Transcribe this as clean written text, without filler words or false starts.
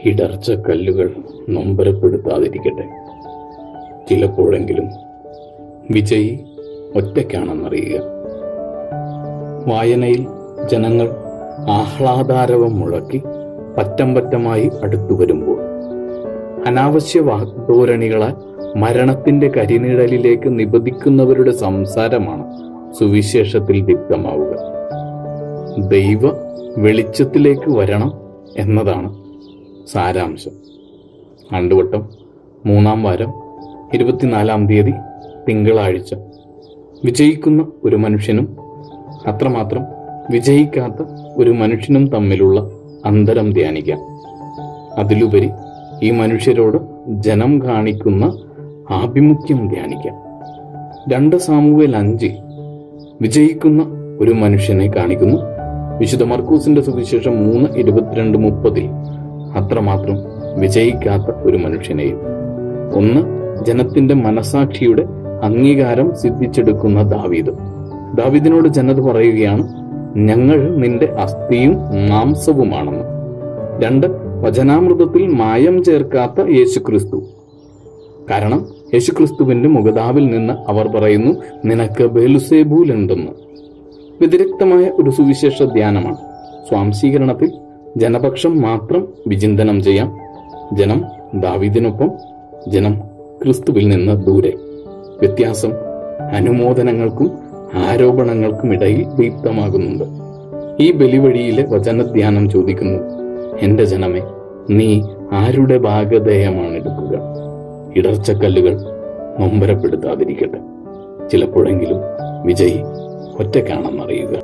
ഇടർച്ചക്കല്ലുകൾ നൊമ്പരപ്പെടുത്താതിരിക്കട്ടെ. ചിലപ്പോഴെങ്കിലും വിജയി ഒറ്റയ്ക്കാണെന്നറിയുക. വായനയിൽ ജനങ്ങൾ ആഹ്ലാദാരവം മുഴക്കി പറ്റം പറ്റമായി അടുത്തു വരുമ്പോൾ അനാവശ്യ വാഗ്ധോരണികളാൽ മരണത്തിന്റെ കരിനിഴലിലേക്ക് നിബദിക്കുന്നവരുടെ സംസാരമാണ് സുവിശേഷത്തിൽ ദീപ്തമാവുക. ദൈവ വെളിച്ചത്തിലേക്ക് വരണം എന്നതാണ് സാരാംശം. ആണ്ടുവട്ടം 3-ാം വാരം 24-ാം തീയതി തിങ്കളാഴ്ച. വിജയിക്കുന്ന ഒരു മനുഷ്യനും അത്രമാത്രം വിജയിക്കാത്ത ഒരു മനുഷ്യനും തമ്മിലുള്ള അന്തരം ധ്യാനിക്കാം. അതിലുപരി ഈ മനുഷ്യരോട് ജനം കാണിക്കുന്ന ആഭിമുഖ്യം ധ്യാനിക്കാം. 2 സാമുവേൽ 5 വിജയിക്കുന്ന ഒരു മനുഷ്യനെ കാണിക്കുന്നു. വിശുദ്ധ മർക്കൂസിന്റെ സുവിശേഷം 3:22-30 അത്രമാത്രം വിജയിക്കാത്ത ഒരു മനുഷ്യനെയും. 1 ജനത്തിന്റെ മനസാക്ഷിയുടെ അംഗീകാരം സിദ്ധിച്ചെടുക്കുന്ന ദാവീദിനോട് ജനത പറയുകയാണ്, ഞങ്ങൾ നിന്റെ അസ്ഥിയും മാംസവുമാണെന്ന്. 2 വചനാമൃതത്തിൽ മായം ചേർക്കാത്ത യേശുക്രിസ്തു. കാരണം യേശുക്രിസ്തുവിന്റെ മുഖതാവിൽ നിന്ന് അവർ പറയുന്നു, നിനക്ക് ബെൽസെബൂലുണ്ടെന്ന്. വ്യതിരിക്തമായ ഒരു സുവിശേഷ ധ്യാനമാണ്. സ്വാംശീകരണത്തിൽ ജനപക്ഷം മാത്രം വിചിന്തനം ചെയ്യാം. ജനം ദാവീദിനൊപ്പം, ജനം ക്രിസ്തുവിൽ നിന്ന് ദൂരെ. വ്യത്യാസം അനുമോദനങ്ങൾക്കും ആരോപണങ്ങൾക്കും ഇടയിൽ ദീപ്തമാകുന്നുണ്ട്. ഈ ബലിവഴിയിലെ വചനധ്യാനം ചോദിക്കുന്നു, എന്റെ ജനമേ, നീ ആരുടെ ഭാഗധേയമാണ് എടുക്കുക? ഇടർച്ചക്കല്ലുകൾ നൊമ്പരപ്പെടുത്താതിരിക്കട്ടെ. ചിലപ്പോഴെങ്കിലും വിജയി ഒറ്റയ്ക്കാണെന്നറിയുക.